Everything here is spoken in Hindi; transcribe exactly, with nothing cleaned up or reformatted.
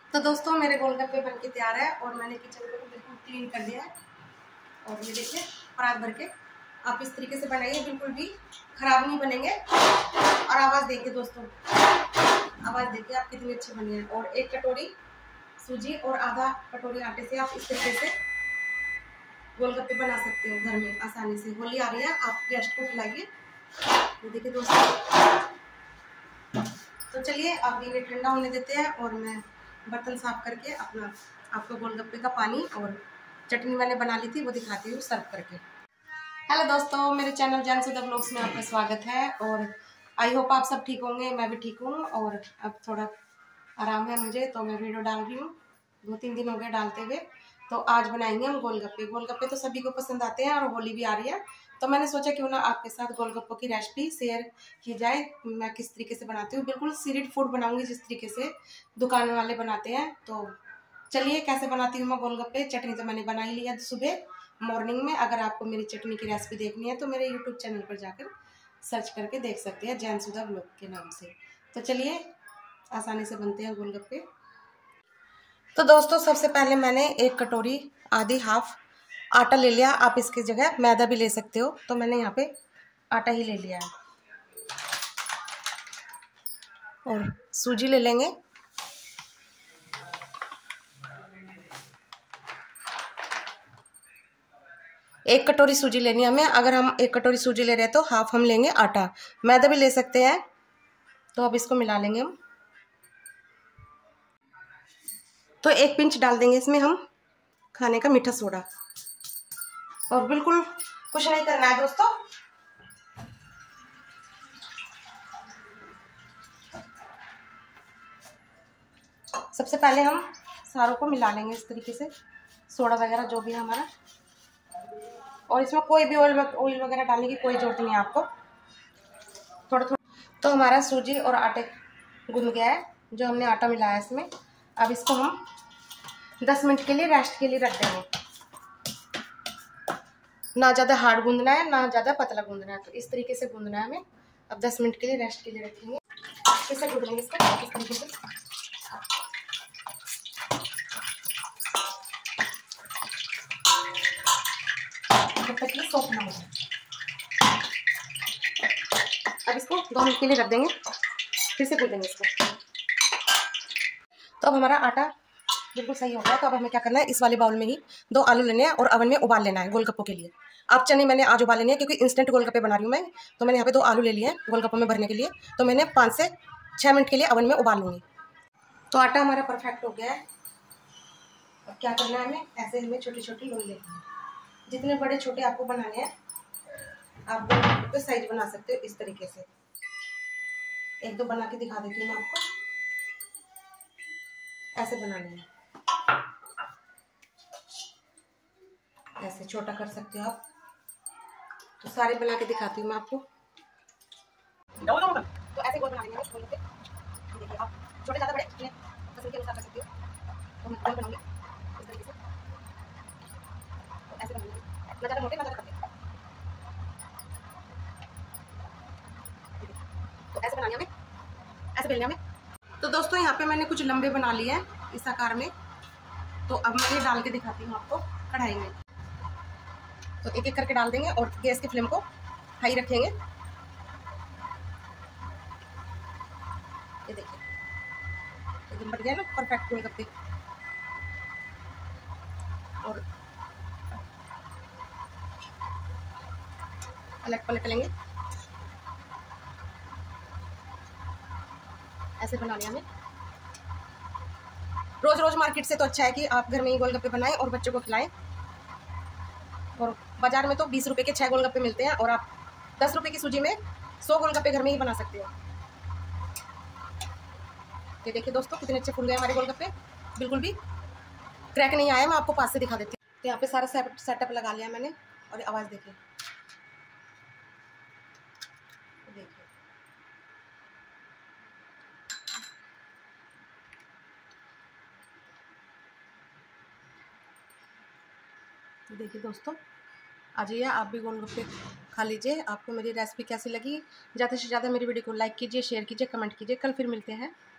तो दोस्तों मेरे गोलगप्पे बनके तैयार है और मैंने किचन को बिल्कुल क्लीन कर दिया है। और ये देखिए परात भर के आप इस तरीके से बनाइए, बिल्कुल भी खराब नहीं बनेंगे। और आवाज़ देखिए दोस्तों, आवाज़ देखिए आप कितनी अच्छी बनी है। और एक कटोरी सूजी और आधा कटोरी आटे से आप इस तरीके से गोलगप्पे बना सकते हो घर में आसानी से। होली आ रही है, आप गेस्ट को खिलाइए। ये देखिए दोस्तों, तो चलिए अब ये ठंडा होने देते हैं और मैं बर्तन साफ करके अपना आपको गोलगप्पे का पानी और चटनी मैंने बना ली थी वो दिखाती हूँ सर्व करके। हेलो दोस्तों, मेरे चैनल जैन सुधा ब्लॉग्स में आपका स्वागत है और आई होप आप सब ठीक होंगे। मैं भी ठीक हूँ और अब थोड़ा आराम है मुझे, तो मैं वीडियो डाल रही हूँ। दो तीन दिन हो गए डालते हुए। तो आज बनाएंगे हम गोलगप्पे। गोलगप्पे तो सभी को पसंद आते हैं और होली भी आ रही है, तो मैंने सोचा क्यों ना आपके साथ गोलगप्पों की रेसिपी शेयर की जाए। मैं किस तरीके से बनाती हूँ, बिल्कुल सीरिड फूड बनाऊंगी जिस तरीके से दुकान वाले बनाते हैं। तो चलिए कैसे बनाती हूँ मैं गोलगप्पे। चटनी तो मैंने बना ही लिया सुबह मॉर्निंग में। अगर आपको मेरी चटनी की रेसिपी देखनी है तो मेरे यूट्यूब चैनल पर जाकर सर्च करके देख सकते हैं, जैन सुधा ब्लॉग के नाम से। तो चलिए आसानी से बनते हैं गोलगप्पे। तो दोस्तों सबसे पहले मैंने एक कटोरी आधी हाफ आटा ले लिया। आप इसकी जगह मैदा भी ले सकते हो, तो मैंने यहाँ पे आटा ही ले लिया है। और सूजी ले लेंगे। एक कटोरी सूजी लेनी है हमें। अगर हम एक कटोरी सूजी ले रहे हैं तो हाफ हम लेंगे आटा। मैदा भी ले सकते हैं। तो अब इसको मिला लेंगे हम। तो एक पिंच डाल देंगे इसमें हम खाने का मीठा सोडा। और बिल्कुल कुछ नहीं करना है दोस्तों, सबसे पहले हम सारों को मिला लेंगे इस तरीके से, सोडा वगैरह जो भी है हमारा। और इसमें कोई भी ऑयल ऑयल वगैरह डालने की कोई जरूरत नहीं है आपको, थोड़ा थोड़ा। तो हमारा सूजी और आटे गूंद गया है जो हमने आटा मिलाया इसमें। अब इसको हम दस मिनट के लिए रेस्ट के लिए रख देंगे। ना ज़्यादा हार्ड गूंदना है ना ज़्यादा पतला गूंदना है, तो इस तरीके से गूंदना है हमें। अब दस मिनट के लिए रेस्ट के लिए रखेंगे। कैसे गूंदेंगे इसको, इस तरीके से। जब तक ये सॉफ्ट ना हो जाए। अब इसको दो मिनट के लिए रख देंगे, फिर से गूंदेंगे इसको। तो अब हमारा आटा बिल्कुल सही हो गया। तो अब हमें क्या करना है, इस वाले बाउल में ही दो आलू लेने हैं और ओवन में उबाल लेना है गोलगप्पों के लिए। आप चने मैंने आज उबाल लेने हैं क्योंकि इंस्टेंट गोलगप्पे बना रही हूँ मैं। तो मैंने यहाँ पे दो आलू ले लिए हैं गोलगप्पों में भरने के लिए। तो मैंने पाँच से छः मिनट के लिए ओवन में उबाल लूँगी। तो आटा हमारा परफेक्ट हो गया है। अब क्या करना है हमें, ऐसे हमें छोटी छोटी लोई लेनी है। जितने बड़े छोटे आपको बनाने हैं आप गोलगप्पे साइज बना सकते हो इस तरीके से। एक दो बना के दिखा देती हूँ मैं आपको। ऐसे बनाने हैं, ऐसे छोटा कर सकते हो आप। तो सारे बना के दिखाती हूँ मैं आपको। तो ऐसे गोल बना लेंगे गोलगप्पे। देखिए आप छोटे ज़्यादा बड़े अपने पसंद के अनुसार कर सकते हो। तो मैं गोल बनाऊंगी इस तरीके से। तो ऐसे बनाऊंगी, ना ज़्यादा मोटे ना ज़्यादा पतले। तो ऐसे बनाने हमें, ऐसे बेलने हमें। तो दोस्तों यहाँ पे मैंने कुछ लंबे बना लिए हैं इस आकार में। तो अब मैं ये डाल के दिखाती हूँ आपको कढ़ाई में। तो एक एक करके डाल देंगे और गैस की फ्लेम को हाई रखेंगे। ये देखिए एकदम बन गया ना परफेक्ट गोलगप्पे। और अलग पलट लेंगे, ऐसे बना लिया हमें। रोज रोज मार्केट से तो अच्छा है कि आप घर में ही गोलगप्पे बनाएं और बच्चों को खिलाएं। और बाजार में तो बीस रुपए के छह गोलगप्पे मिलते हैं और आप दस रुपए की सूजी में सौ गोलगप्पे घर में ही बना सकते हो। ये देखिए दोस्तों कितने अच्छे फूल गए हमारे गोलगप्पे, बिल्कुल भी क्रैक नहीं आया। मैं आपको पास से दिखा देती हूँ। तो यहाँ पे सारा सेटअप लगा लिया मैंने। और आवाज़ देखिए, देखिए देखिए दोस्तों, आ जाइए आप भी गोलगप्पे खा लीजिए। आपको मेरी रेसिपी कैसी लगी, ज़्यादा से ज़्यादा मेरी वीडियो को लाइक कीजिए, शेयर कीजिए, कमेंट कीजिए। कल फिर मिलते हैं।